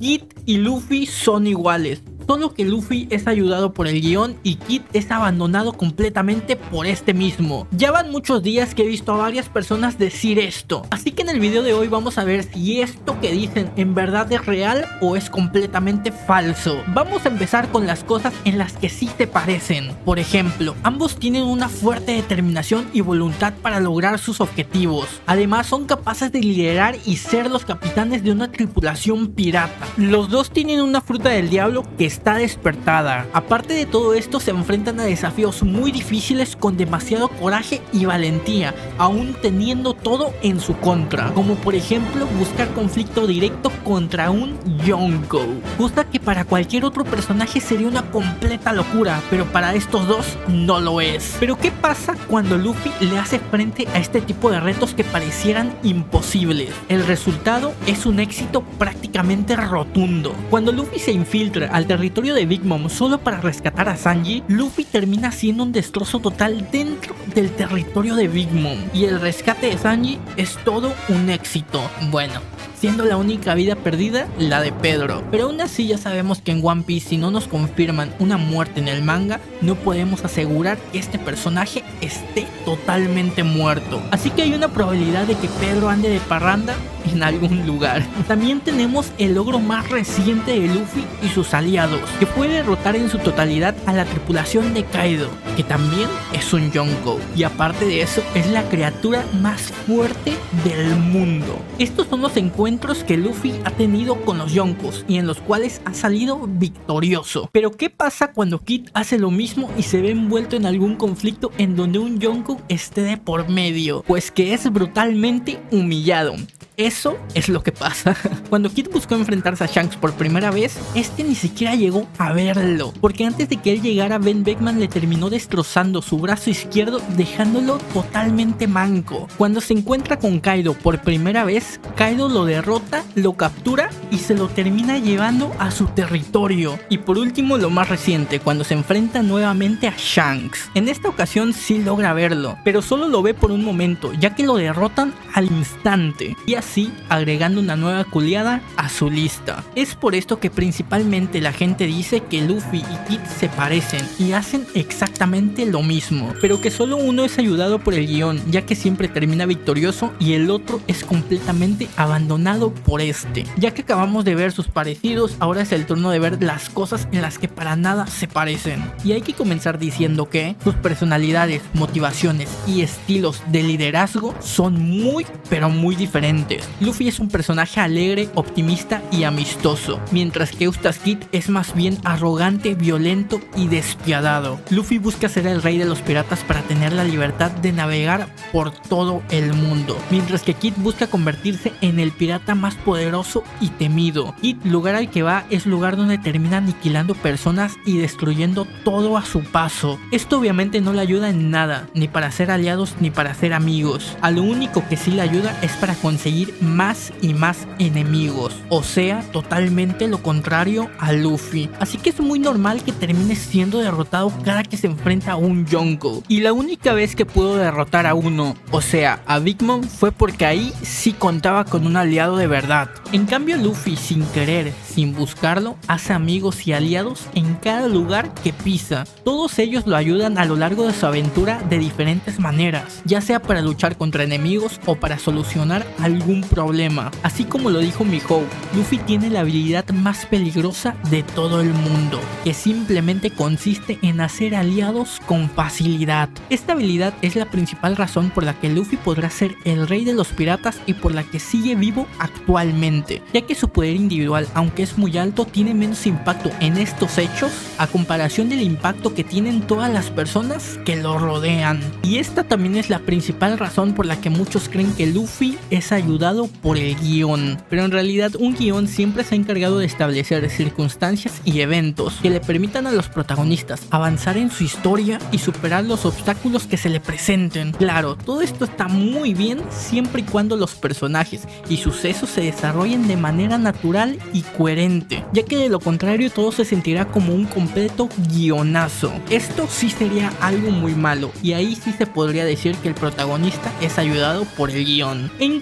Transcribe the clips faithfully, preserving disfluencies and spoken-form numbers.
Kid y Luffy son iguales. Solo que Luffy es ayudado por el guión y Kid es abandonado completamente por este mismo. Ya van muchos días que he visto a varias personas decir esto, así que en el video de hoy vamos a ver si esto que dicen en verdad es real o es completamente falso. Vamos a empezar con las cosas en las que sí se parecen. Por ejemplo, ambos tienen una fuerte determinación y voluntad para lograr sus objetivos. Además son capaces de liderar y ser los capitanes de una tripulación pirata. Los dos tienen una fruta del diablo que está despertada. Aparte de todo esto, se enfrentan a desafíos muy difíciles con demasiado coraje y valentía, aún teniendo todo en su contra, como por ejemplo buscar conflicto directo contra un Yonko, cosa que para cualquier otro personaje sería una completa locura, pero para estos dos no lo es. Pero ¿qué pasa cuando Luffy le hace frente a este tipo de retos que parecieran imposibles? El resultado es un éxito prácticamente rotundo. Cuando Luffy se infiltra al territorio de Big Mom solo para rescatar a Sanji, Luffy termina haciendo un destrozo total dentro del territorio de Big Mom y el rescate de Sanji es todo un éxito. Bueno, siendo la única vida perdida la de Pedro, pero aún así ya sabemos que en One Piece, si no nos confirman una muerte en el manga, no podemos asegurar que este personaje esté totalmente muerto, así que hay una probabilidad de que Pedro ande de parranda en algún lugar. También tenemos el logro más reciente de Luffy y sus aliados, que fue derrotar en su totalidad a la tripulación de Kaido, que también es un Yonko, y aparte de eso es la criatura más fuerte del mundo. Estos son los encuentros que Luffy ha tenido con los Yonkos y en los cuales ha salido victorioso. Pero ¿qué pasa cuando Kid hace lo mismo y se ve envuelto en algún conflicto en donde un Yonko esté de por medio? Pues que es brutalmente humillado. Eso es lo que pasa. Cuando Kid buscó enfrentarse a Shanks por primera vez, este ni siquiera llegó a verlo, porque antes de que él llegara, Ben Beckman le terminó destrozando su brazo izquierdo, dejándolo totalmente manco. Cuando se encuentra con Kaido por primera vez, Kaido lo derrota, lo captura y se lo termina llevando a su territorio. Y por último, lo más reciente, cuando se enfrenta nuevamente a Shanks. En esta ocasión sí logra verlo, pero solo lo ve por un momento, ya que lo derrotan al instante. Y así agregando una nueva culiada a su lista. Es por esto que principalmente la gente dice que Luffy y Kid se parecen y hacen exactamente lo mismo, pero que solo uno es ayudado por el guión, ya que siempre termina victorioso y el otro es completamente abandonado por este. Ya que acabamos de ver sus parecidos, ahora es el turno de ver las cosas en las que para nada se parecen. Y hay que comenzar diciendo que sus personalidades, motivaciones y estilos de liderazgo son muy pero muy diferentes. Luffy es un personaje alegre, optimista y amistoso, mientras que Eustace Kid es más bien arrogante, violento y despiadado. Luffy busca ser el rey de los piratas para tener la libertad de navegar por todo el mundo, mientras que Kid busca convertirse en el pirata más poderoso y temido. Kid, lugar al que va, es lugar donde termina aniquilando personas y destruyendo todo a su paso. Esto obviamente no le ayuda en nada, ni para ser aliados ni para ser amigos. A lo único que sí le ayuda es para conseguir más y más enemigos, o sea, totalmente lo contrario a Luffy. Así que es muy normal que termine siendo derrotado cada que se enfrenta a un Yonko, y la única vez que pudo derrotar a uno, o sea, a Big Mom, fue porque ahí sí contaba con un aliado de verdad. En cambio Luffy, sin querer, sin buscarlo, hace amigos y aliados en cada lugar que pisa. Todos ellos lo ayudan a lo largo de su aventura de diferentes maneras, ya sea para luchar contra enemigos o para solucionar algún problema. Así como lo dijo Mihawk, Luffy tiene la habilidad más peligrosa de todo el mundo, que simplemente consiste en hacer aliados con facilidad. Esta habilidad es la principal razón por la que Luffy podrá ser el rey de los piratas y por la que sigue vivo actualmente, ya que su poder individual, aunque es muy alto, tiene menos impacto en estos hechos a comparación del impacto que tienen todas las personas que lo rodean. Y esta también es la principal razón por la que muchos creen que Luffy es ayudado por el guión, pero en realidad un guión siempre se ha encargado de establecer circunstancias y eventos que le permitan a los protagonistas avanzar en su historia y superar los obstáculos que se le presenten. Claro, todo esto está muy bien siempre y cuando los personajes y sucesos se desarrollen de manera natural y coherente, ya que de lo contrario todo se sentirá como un completo guionazo. Esto sí sería algo muy malo, y ahí sí se podría decir que el protagonista es ayudado por el guión. En conclusión,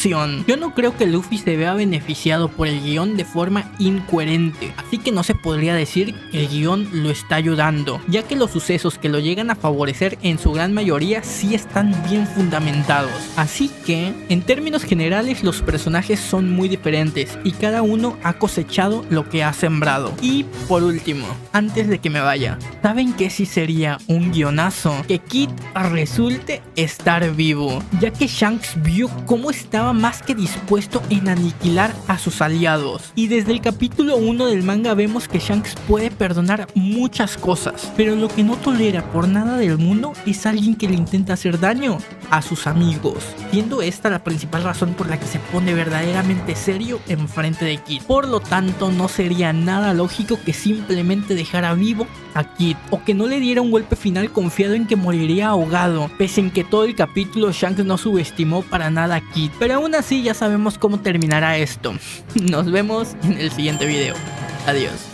acción. Yo no creo que Luffy se vea beneficiado por el guión de forma incoherente, así que no se podría decir que el guión lo está ayudando, ya que los sucesos que lo llegan a favorecer en su gran mayoría sí están bien fundamentados. Así que, en términos generales, los personajes son muy diferentes y cada uno ha cosechado lo que ha sembrado. Y por último, antes de que me vaya, ¿saben qué sí sería un guionazo? Que Kid resulte estar vivo, ya que Shanks vio cómo estaba más que dispuesto en aniquilar a sus aliados. Y desde el capítulo uno del manga vemos que Shanks puede perdonar muchas cosas, pero lo que no tolera por nada del mundo es alguien que le intenta hacer daño a sus amigos, siendo esta la principal razón por la que se pone verdaderamente serio enfrente de Kid. Por lo tanto, no sería nada lógico que simplemente dejara vivo a Kid, o que no le diera un golpe final confiado en que moriría ahogado, pese en que todo el capítulo Shanks no subestimó para nada a Kid. Pero aún así ya sabemos cómo terminará esto. Nos vemos en el siguiente video. Adiós.